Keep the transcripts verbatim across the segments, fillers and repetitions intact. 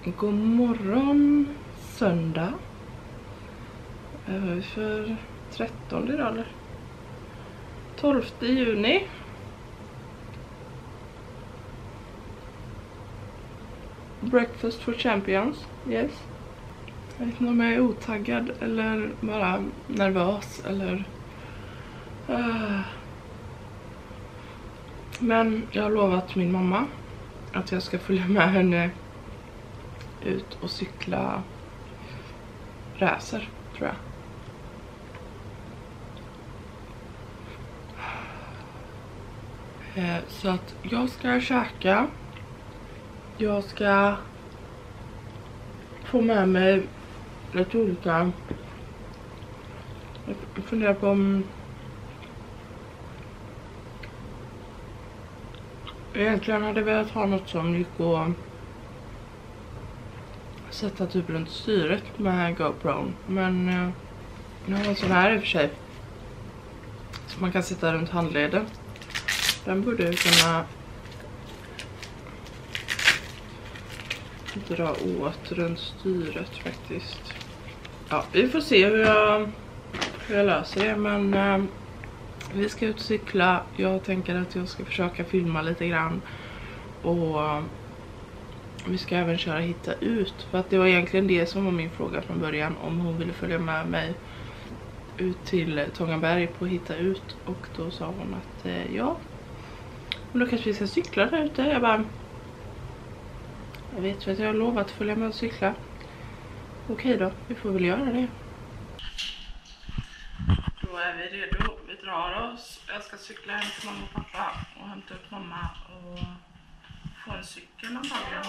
God morgon, söndag. Äh, för trettonde idag eller? tolfte juni. Breakfast for champions, yes. Jag vet inte om jag är otaggad eller bara nervös eller... Uh. Men jag har lovat min mamma att jag ska följa med henne ut och cykla racer, tror jag. Eh, så att jag ska käka. Jag ska få med mig lite olika. Jag funderar på om egentligen hade jag velat ha något som gick att sätta typ runt styret med GoPro. Men eh, nu har jag en sån här i och för sig som man kan sätta runt handleden. Den borde ju kunna dra åt runt styret faktiskt. Ja, vi får se hur jag, hur jag löser det. Men eh, vi ska ut och cykla. Jag tänker att jag ska försöka filma lite grann. Och eh, vi ska även köra hitta ut. För att det var egentligen det som var min fråga från början. Om hon ville följa med mig ut till Tångaberg på hitta ut. Och då sa hon att eh, ja. Men då kanske vi ska cykla där ute. Jag bara... Jag vet att jag har lovat att följa med och cykla. Okej då, vi får väl göra det. Då är vi redo. Vi drar oss. Jag ska cykla hem till mamma och pappa. Och hämta upp mamma och få en cykel antagligen.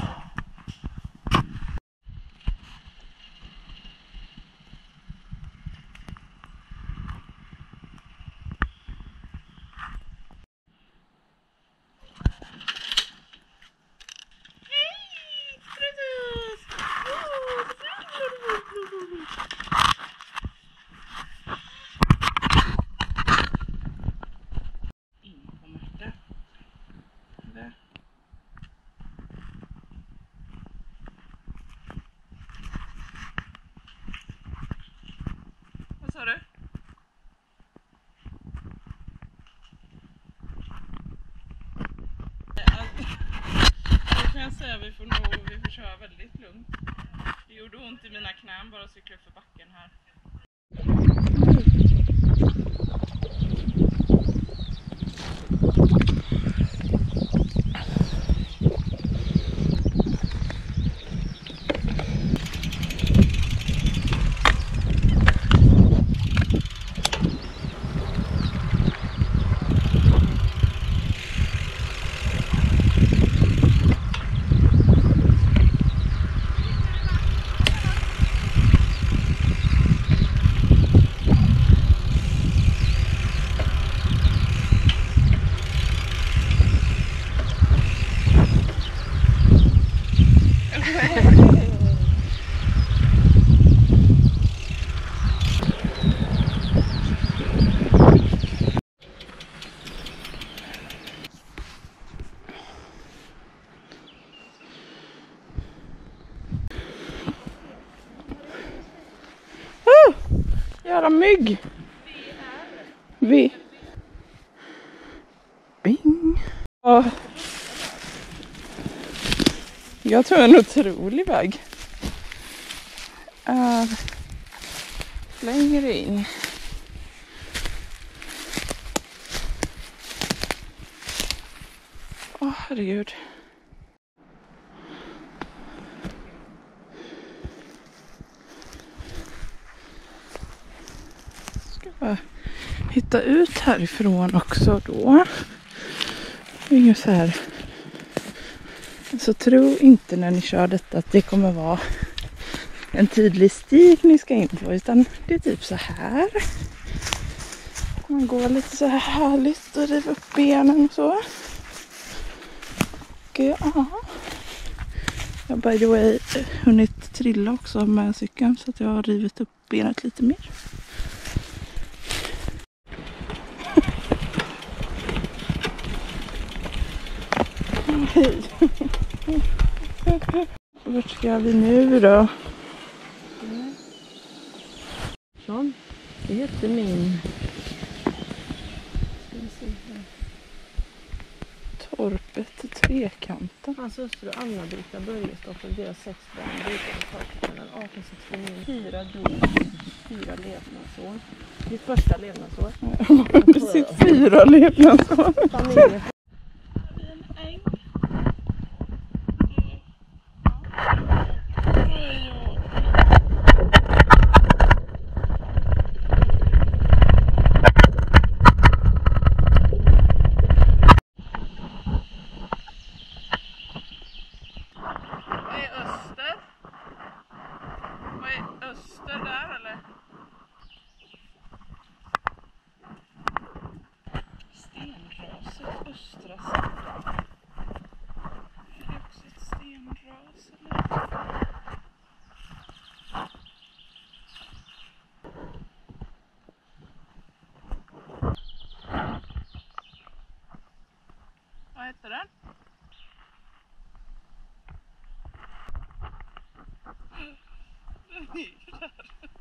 Vad sa du? Jag kan säga att vi får nog, vi får köra väldigt lugnt. Det gjorde ont i mina knän bara att cykla upp för backen här. Jävla mygg. Vi. Bing. Ja. Jag tror en otrolig väg. Är längre in. Åh, oh, herregud. Hitta ut härifrån också då. Inget så här. Så tro inte när ni kör detta att det kommer vara en tydlig stig ni ska in på, utan det är typ så här. Man går lite så här härligt och river upp benen och så. Och ja. Jag har by the way hunnit trilla också med cykeln så att jag har rivit upp benet lite mer. Hej. Vart ska vi nu då? Sån. Det heter min... Torpet Trekanten. Hans hustru Anna-Brita Börjestoffer, deras sex barn, brukade torpet mellan arton sextionio. Fyra dog, fyra levnadsår. Ditt första levnadsår. Precis, fyra levnadsår. Familjen. Öster där eller? Stenraset östra sidan. Är det också ett stenras eller? Vad heter den? Den är ju där.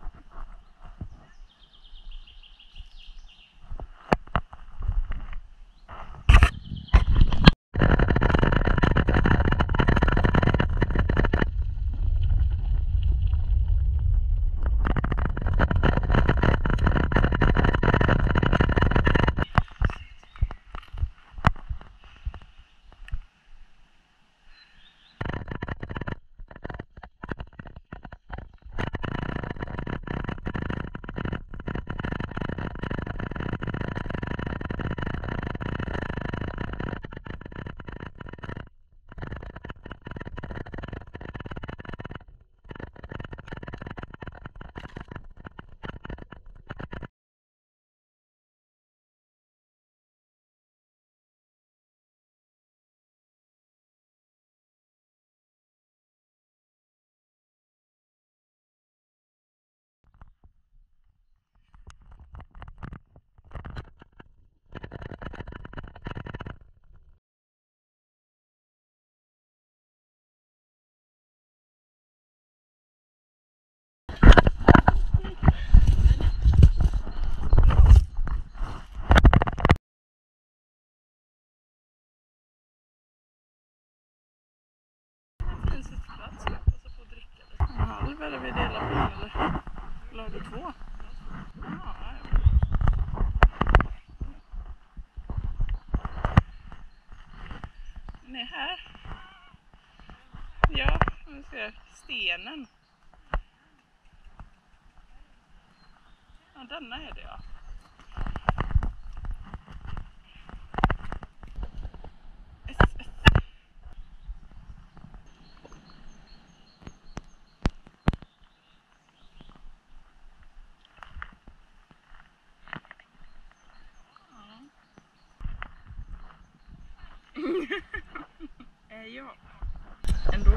Halv eller vi delar på en eller? Eller har du två? Ja, den är här. Ja, vi ser stenen. Ja, denna är det ja. Ja, ändå.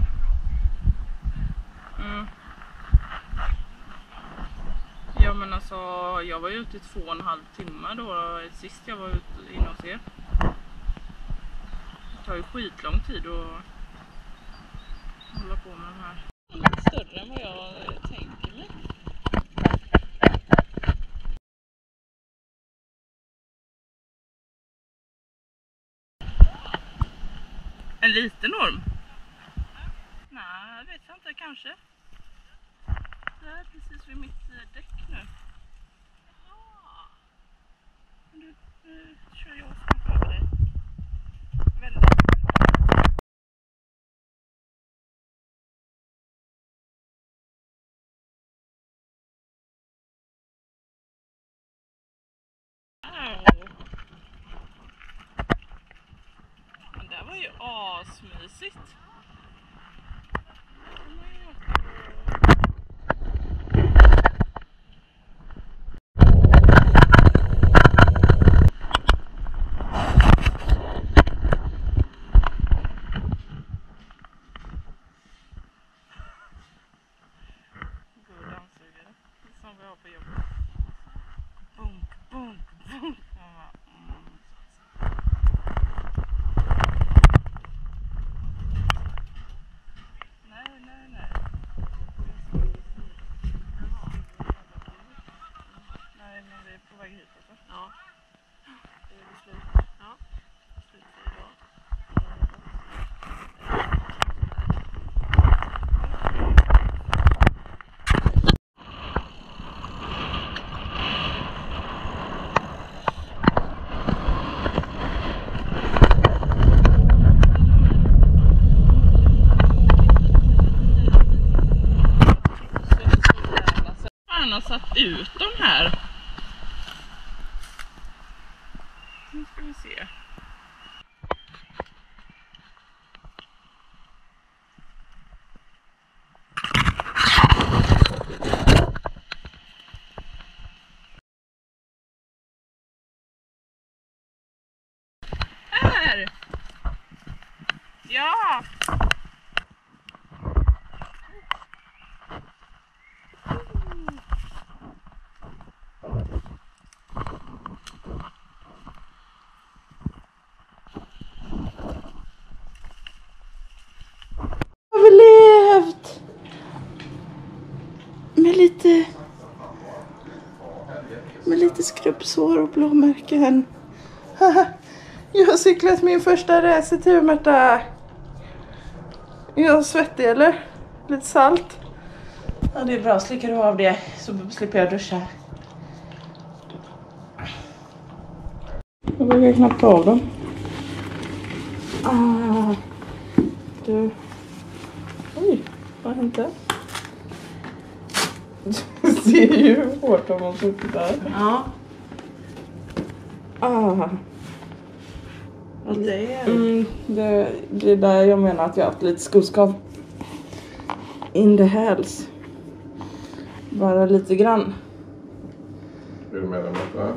Mm. Ja men alltså, jag var ute i två och en halv timme då, sist jag var ute inne hos er. Det tar ju skitlång tid att hålla på med de här. Lite större än vad jag tänker mig. En liten orm? Nej, jag vet inte, kanske. Det är precis vid mitt däck nu. Nu, nu kör jag framför dig. Väldigt. Men det var ju asmysigt. Som vi har på jobbet. Bunk, bunk, bunk. ut dem här. Nu ska vi se. Här! Ja! Överlevt! Med lite med lite skrubbsår och blåmärken. Jag har cyklat min första racertur, Märta. Jag är svettig, eller? Lite salt. Ja, det är bra. Slickar du av det så slipper jag duscha. Jag vågar knappt ta av dem. Ah, du. Oj, vad hände? Du ser ju hur hårt de har suttit där. Ja. Ah. Och det är... Mm, det, det är där jag menar att jag har haft lite skoskav. In the hells. Bara lite grann. Vill du med dem detta?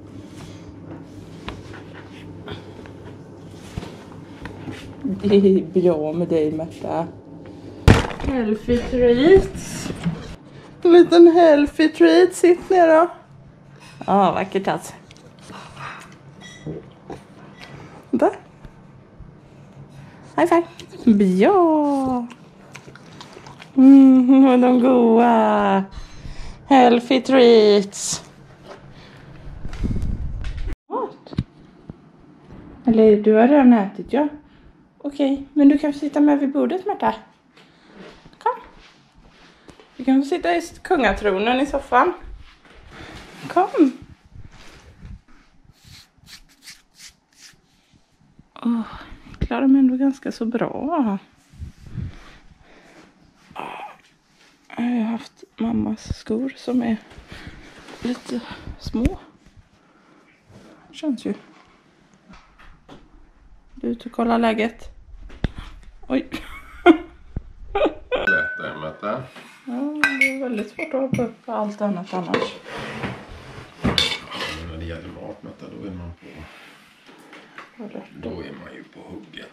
Det är bra med dig, Märta. Healthy treats. En liten healthy treat. Sitt ner då. Ja, vackert alltså. Där. High five. Ja. Mm, vad de goda. Healthy treats. Eller du har redan ätit, ja. Okej, men du kan få sitta med vid bordet, Märta. Kom. Du kan få sitta i kungatronen i soffan. Kom. Åh, jag klarar mig ändå ganska så bra. Jag har haft mammas skor som är lite små. Det känns ju. Du ut och kolla läget. Oj. Lätt det, Märta. Ja, det är väldigt svårt att hoppa upp på allt annat annars. Ja, när det gäller mat, Märta, då är man på... Då är man ju på hugget.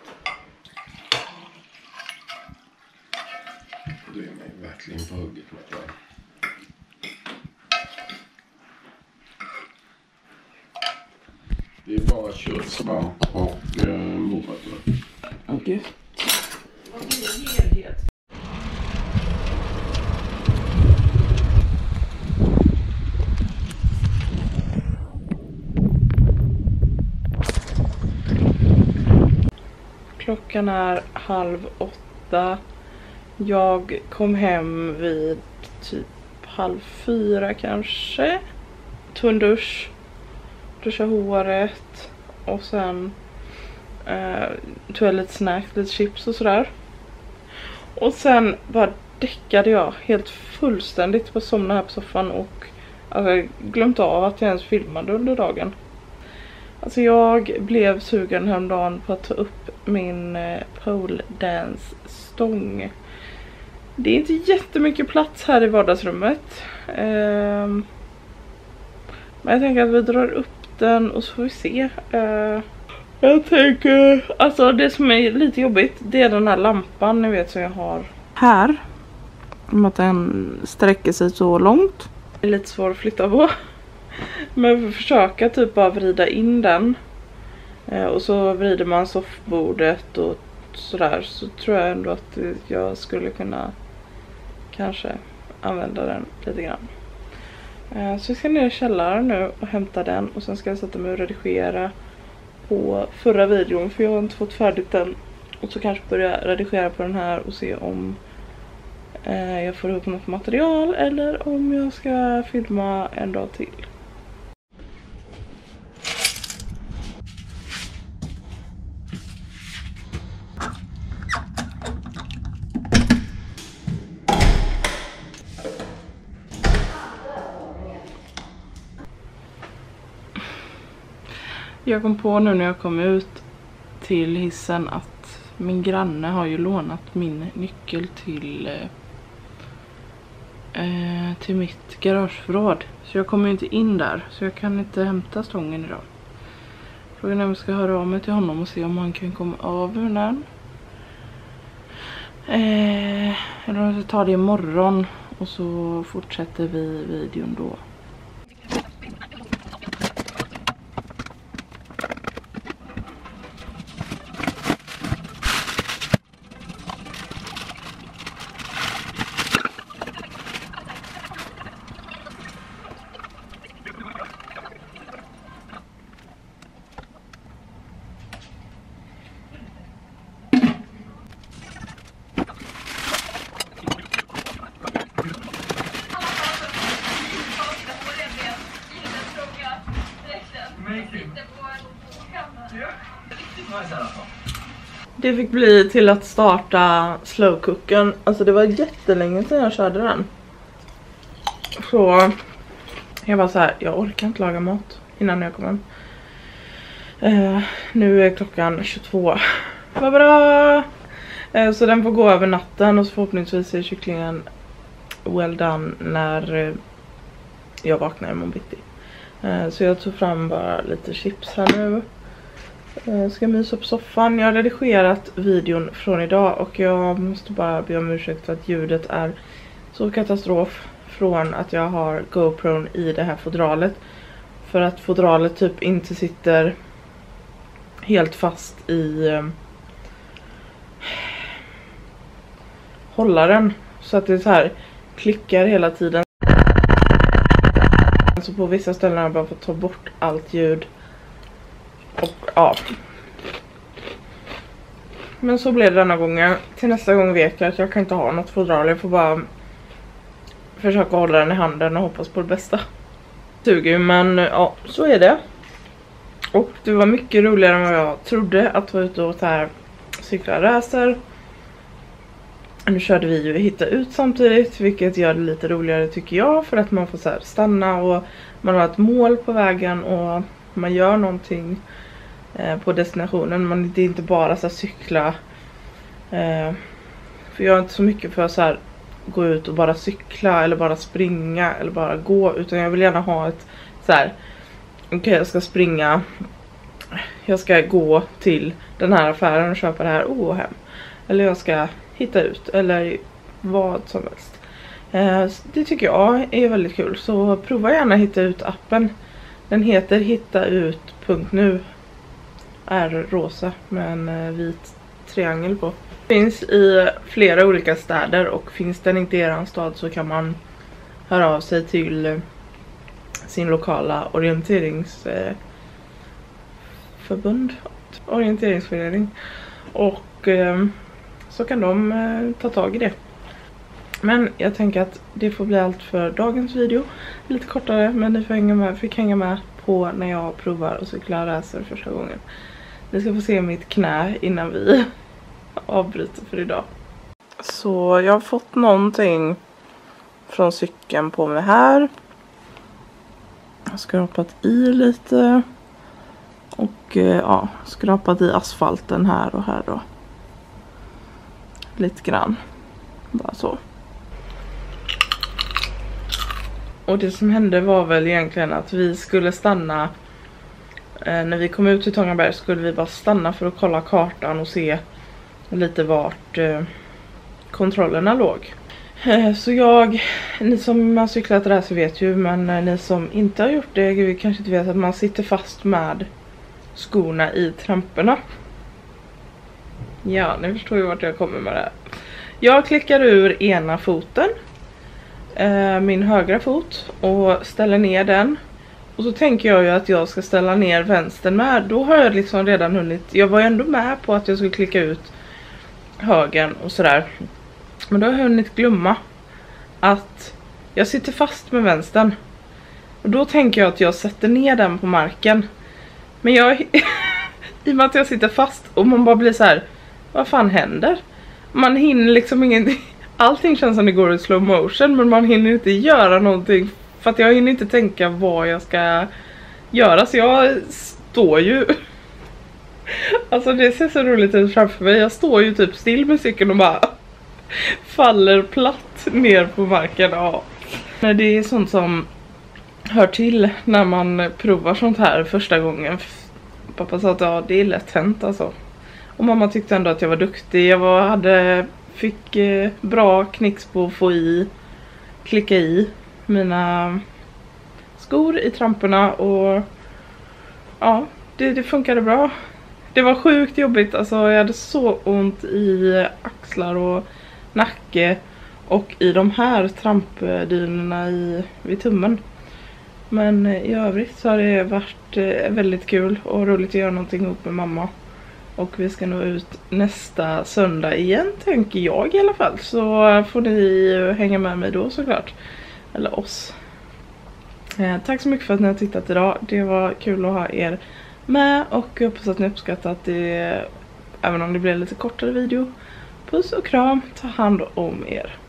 Då är man ju verkligen på hugget, Märta. Det är bara köttsvamp och eh, morötter. Åh gud. Klockan är halv åtta. Jag kom hem vid typ halv fyra kanske. Tog en dusch. Duscha håret. Och sen eh, tog jag lite snacks, lite chips och sådär. Och sen bara däckade jag helt fullständigt på somna här på soffan. Och alltså, glömt av att jag ens filmade under dagen. Alltså jag blev sugen häromdagen på att ta upp min eh, pole dance stång. Det är inte jättemycket plats här i vardagsrummet. Eh, men jag tänker att vi drar upp den och så får vi se. Eh, jag tänker, alltså det som är lite jobbigt, det är den här lampan ni vet som jag har här. Om att den sträcker sig så långt. Det är lite svårt att flytta på. Men vi försöka typ bara vrida in den. Eh, och så vrider man soffbordet och sådär. Så tror jag ändå att jag skulle kunna kanske använda den lite grann. Eh, så jag ska ner i källaren nu och hämta den. Och sen ska jag sätta mig och redigera på förra videon. För jag har inte fått färdigt den. Och så kanske börja redigera på den här och se om eh, jag får ihop något material. Eller om jag ska filma en dag till. Jag kom på nu när jag kom ut till hissen att min granne har ju lånat min nyckel till eh, till mitt garageförråd. Så jag kommer inte in där, så jag kan inte hämta stången idag. Frågan är om jag ska höra av mig till honom och se om han kan komma av ur den. Eh, eller om jag ska ta det imorgon och så fortsätter vi videon då. Det fick bli till att starta slowcooken. Alltså det var jättelänge sedan jag körde den. Så jag var så här, jag orkar inte laga mat innan jag kom hem. Uh, nu är klockan tjugotvå. Vad bra! Uh, så den får gå över natten och så förhoppningsvis är kycklingen well done när uh, jag vaknar imorgon bitti. Uh, så jag tog fram bara lite chips här nu. Jag ska mysa på soffan. Jag har redigerat videon från idag och jag måste bara be om ursäkt för att ljudet är så katastrof från att jag har GoPron i det här fodralet. För att fodralet typ inte sitter helt fast i eh, hållaren. Så att det så här klickar hela tiden. Så på vissa ställen har jag bara fått ta bort allt ljud. Och ja. Men så blev det denna gången. Till nästa gång vet jag att jag kan inte ha något fodral. Jag får bara försöka hålla den i handen och hoppas på det bästa. Suger, men ja, så är det. Och det var mycket roligare än vad jag trodde att vara ute och så här cykla racer. Nu körde vi ju hitta ut samtidigt, vilket gör det lite roligare tycker jag. För att man får så här stanna och man har ett mål på vägen och man gör någonting eh, på destinationen. Man, det är inte bara så här cykla. Eh, för jag är inte så mycket för att så här gå ut och bara cykla eller bara springa eller bara gå. Utan jag vill gärna ha ett så här, okej okay, jag ska springa. Jag ska gå till den här affären och köpa det här och gå hem. Eller jag ska hitta ut eller vad som helst. Eh, det tycker jag är väldigt kul. Så prova gärna hitta ut appen. Den heter hittaut punkt nu. Är rosa med en vit triangel på. Finns i flera olika städer och finns den inte i er stad så kan man höra av sig till sin lokala orienteringsförbund, orienteringsförening och eh, så kan de eh, ta tag i det. Men jag tänker att det får bli allt för dagens video. Lite kortare, men ni får hänga med, fick hänga med på när jag provar och cykla racer första gången. Ni ska få se mitt knä innan vi avbryter för idag. Så jag har fått någonting från cykeln på mig här. Jag har skrapat i lite. Och ja, skrapat i asfalten här och här då. Lite grann. Bara så. Och det som hände var väl egentligen att vi skulle stanna. Eh, när vi kom ut till Tångaberg skulle vi bara stanna för att kolla kartan och se lite vart eh, kontrollerna låg. Eh, så jag, ni som har cyklat där så vet ju, men eh, ni som inte har gjort det, vi kanske inte vet att man sitter fast med skorna i tramporna. Ja, ni förstår ju vart jag kommer med det här. Jag klickar ur ena foten, eh, min högra fot, och ställer ner den. Och så tänker jag ju att jag ska ställa ner vänstern med. Då har jag liksom redan hunnit, jag var ju ändå med på att jag skulle klicka ut högern och sådär. Men då har jag hunnit glömma att jag sitter fast med vänstern. Och då tänker jag att jag sätter ner den på marken. Men jag, i och med att jag sitter fast och man bara blir så här, vad fan händer? Man hinner liksom ingenting. Allting känns som det går i slow motion, men man hinner inte göra någonting. För att jag hinner inte tänka vad jag ska göra. Så jag står ju... Alltså det ser så roligt ut framför mig. Jag står ju typ still med cykeln och bara faller platt ner på marken. Ja. Det är sånt som hör till när man provar sånt här första gången. Pappa sa att ja, det är lätt hänt alltså. Och mamma tyckte ändå att jag var duktig. Jag var, hade, fick eh, bra knicks på att få i, klicka i mina skor i tramporna. Och ja, det, det funkade bra. Det var sjukt jobbigt. Alltså jag hade så ont i axlar och nacke. Och i de här trampdynorna i, vid tummen. Men i övrigt så har det varit väldigt kul och roligt att göra någonting ihop med mamma. Och vi ska nå ut nästa söndag igen, tänker jag i alla fall. Så får ni hänga med mig då såklart. Eller oss. Eh, tack så mycket för att ni har tittat idag. Det var kul att ha er med. Och jag hoppas att ni uppskattat det. Även om det blev lite kortare video. Puss och kram, ta hand om er.